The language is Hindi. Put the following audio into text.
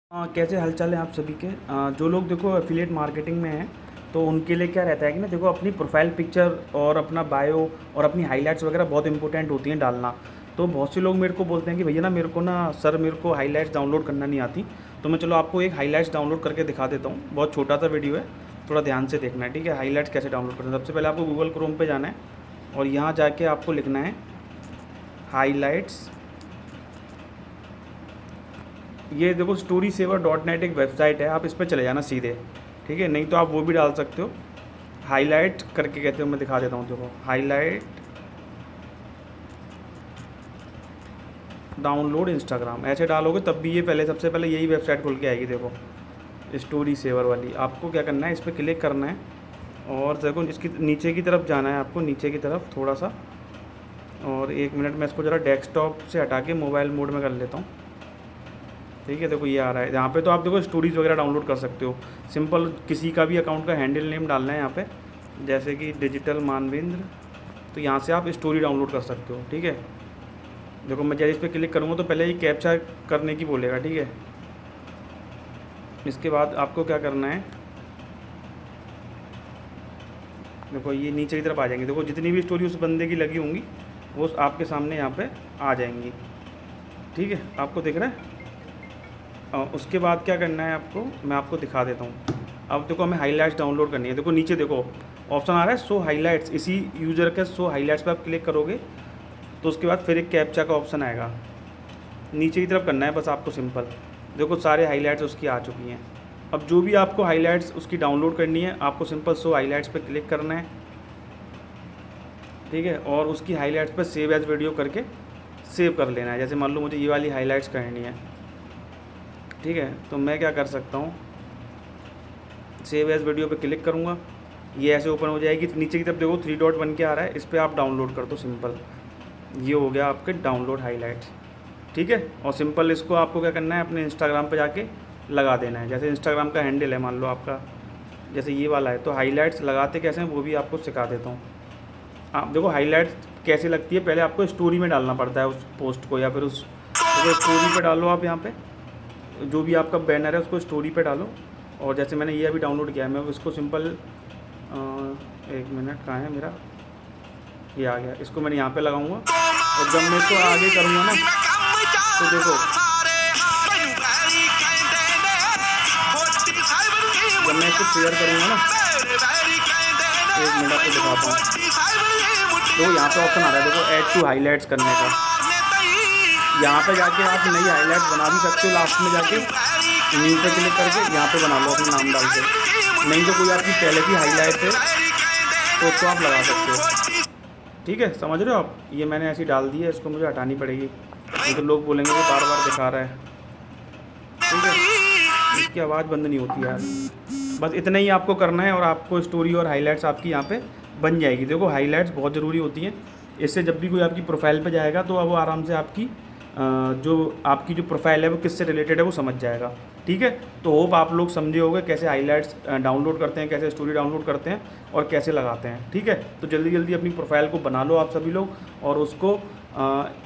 कैसे हालचाल है आप सभी के। जो लोग देखो एफिलिएट मार्केटिंग में हैं तो उनके लिए क्या रहता है कि ना देखो अपनी प्रोफाइल पिक्चर और अपना बायो और अपनी हाइलाइट्स वगैरह बहुत इंपॉर्टेंट होती हैं डालना। तो बहुत से लोग मेरे को बोलते हैं कि भैया ना मेरे को ना सर मेरे को हाइलाइट्स डाउनलोड करना नहीं आती। तो मैं चलो आपको एक हाइलाइट्स डाउनलोड करके दिखा देता हूँ। बहुत छोटा सा वीडियो है, थोड़ा ध्यान से देखना है, ठीक है। हाइलाइट्स कैसे डाउनलोड करना है, सबसे पहले आपको गूगल क्रोम पर जाना है और यहाँ जाके आपको लिखना है हाइलाइट्स। ये देखो storysaver.net एक वेबसाइट है, आप इस पर चले जाना सीधे, ठीक है। नहीं तो आप वो भी डाल सकते हो, हाईलाइट करके कहते हो। मैं दिखा देता हूँ, देखो हाईलाइट डाउनलोड इंस्टाग्राम ऐसे डालोगे तब भी ये पहले सबसे पहले यही वेबसाइट खुल के आएगी। देखो स्टोरी सेवर वाली। आपको क्या करना है, इस पर क्लिक करना है और देखो इसकी नीचे की तरफ जाना है आपको, नीचे की तरफ थोड़ा सा। और 1 मिनट में इसको ज़रा डेस्कटॉप से हटा के मोबाइल मोड में कर लेता हूँ, ठीक है। देखो ये आ रहा है यहाँ पे। तो आप देखो स्टोरीज़ वगैरह डाउनलोड कर सकते हो। सिंपल किसी का भी अकाउंट का हैंडल नेम डालना है यहाँ पे, जैसे कि डिजिटल मानवेंद्र। तो यहाँ से आप स्टोरी डाउनलोड कर सकते हो, ठीक है। देखो मैं जैसे इस पर क्लिक करूँगा तो पहले ये कैप्चा करने की बोलेगा, ठीक है। इसके बाद आपको क्या करना है, देखो ये नीचे की तरफ आ जाएंगे। देखो जितनी भी स्टोरी उस बंदे की लगी होंगी वो आपके सामने यहाँ पे आ जाएंगी, ठीक है। आपको दिख रहा है। उसके बाद क्या करना है आपको, मैं आपको दिखा देता हूँ। अब देखो हमें हाइलाइट्स डाउनलोड करनी है। देखो नीचे देखो ऑप्शन आ रहा है शो हाइलाइट्स। इसी यूज़र के शो हाइलाइट्स पे आप क्लिक करोगे तो उसके बाद फिर एक कैप्चा का ऑप्शन आएगा, नीचे की तरफ करना है बस आपको सिंपल। देखो सारे हाइलाइट्स उसकी आ चुकी हैं। अब जो भी आपको हाइलाइट्स उसकी डाउनलोड करनी है आपको सिंपल शो हाइलाइट्स पे क्लिक करना है, ठीक है। और उसकी हाइलाइट्स पे सेव एज वीडियो करके सेव कर लेना है। जैसे मान लो मुझे ये वाली हाइलाइट्स करनी है, ठीक है। तो मैं क्या कर सकता हूँ, सेव एज वीडियो पे क्लिक करूँगा, ये ऐसे ओपन हो जाएगी। नीचे की तरफ देखो 3 डॉट बन के आ रहा है, इस पर आप डाउनलोड कर दो सिंपल। ये हो गया आपके डाउनलोड हाइलाइट्स, ठीक है। और सिंपल इसको आपको क्या करना है, अपने इंस्टाग्राम पे जाके लगा देना है। जैसे इंस्टाग्राम का हैंडल है मान लो आपका जैसे ये वाला है, तो हाइलाइट्स लगाते कैसे हैं वो भी आपको सिखा देता हूँ। आप देखो हाइलाइट्स कैसे लगती है, पहले आपको स्टोरी में डालना पड़ता है उस पोस्ट को, या फिर उस स्टोरी पे डालो। आप यहाँ पे जो भी आपका बैनर है उसको स्टोरी पे डालो। और जैसे मैंने ये अभी डाउनलोड किया है, मैं इसको सिंपल 1 मिनट कहाँ है मेरा, ये आ गया। इसको मैंने यहाँ पे लगाऊंगा और जब मैं इसको आगे करूँगा ना तो देखो जब मैं इसको शेयर करूँगा ना, 1 मिनट आपको दिखाता हूँ। तो यहाँ पे ऑप्शन आ रहा है देखो ऐड टू हाईलाइट्स करने का। यहाँ पे जाके आप नई हाईलाइट्स बना भी सकते हो। लास्ट में जाके न्यू पे क्लिक करके यहाँ पे बना लो अपना नाम डाल के। नहीं तो कोई आपकी पहले की हाईलाइट है तो उसको आप लगा सकते हो, ठीक है। समझ रहे हो आप। ये मैंने ऐसी डाल दी है, इसको मुझे हटानी पड़ेगी, नहीं तो लोग बोलेंगे कि बार बार दिखा रहा है, ठीक है। इसकी आवाज़ बंद नहीं होती यार। बस इतना ही आपको करना है और आपको स्टोरी और हाईलाइट्स आपकी यहाँ पे बन जाएगी। देखो हाईलाइट्स बहुत ज़रूरी होती हैं। इससे जब भी कोई आपकी प्रोफाइल पे जाएगा तो वो आराम से आपकी जो प्रोफाइल है वो किससे रिलेटेड है वो समझ जाएगा, ठीक है। तो होप आप लोग समझे होंगे कैसे हाइलाइट्स डाउनलोड करते हैं, कैसे स्टोरी डाउनलोड करते हैं और कैसे लगाते हैं, ठीक है। तो जल्दी जल्दी अपनी प्रोफाइल को बना लो आप सभी लोग और उसको